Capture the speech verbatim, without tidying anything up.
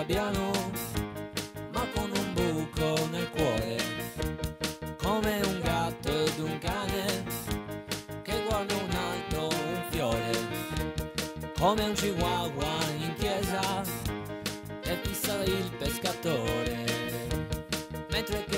arrabbiano, ma con un buco nel cuore, come un gatto ed un cane che guarda un alto, un fiore, come un chihuahua in chiesa che fissa il pescatore, mentre